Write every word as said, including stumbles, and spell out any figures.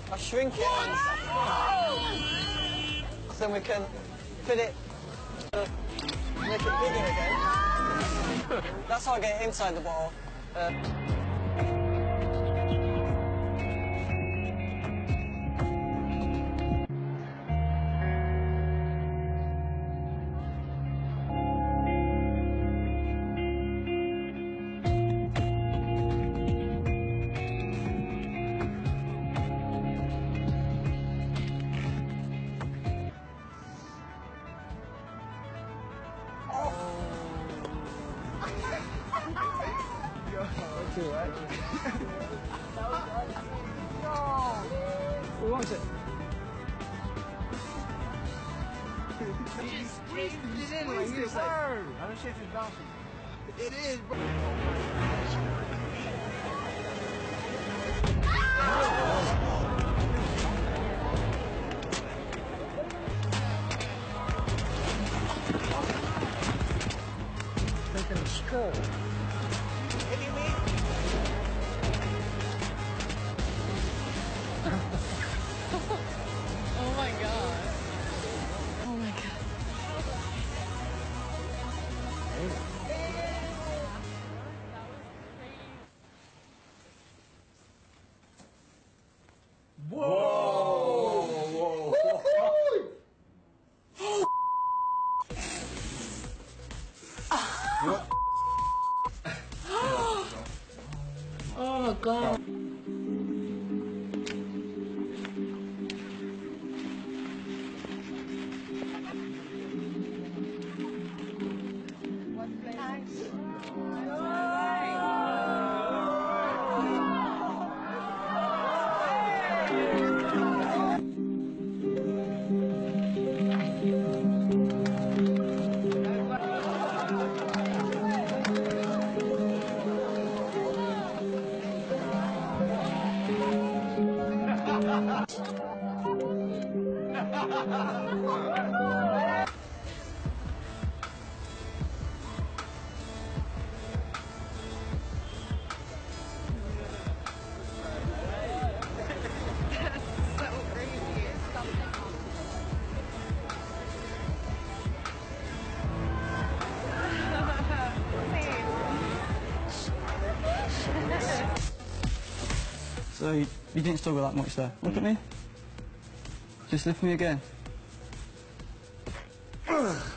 I'll shrink it and then we can fit it to make it bigger again. That's how I get it inside the bottle. Uh, Too right. No. Who wants it? Just squeeze it in like this. I don't see if it's bouncing. It is, bro. Taking a stroll. Hitting me? Oh my god. Oh my god. Whoa! Whoa! Oh my god. So you, you didn't struggle that much there. Look at me. Just lift me again.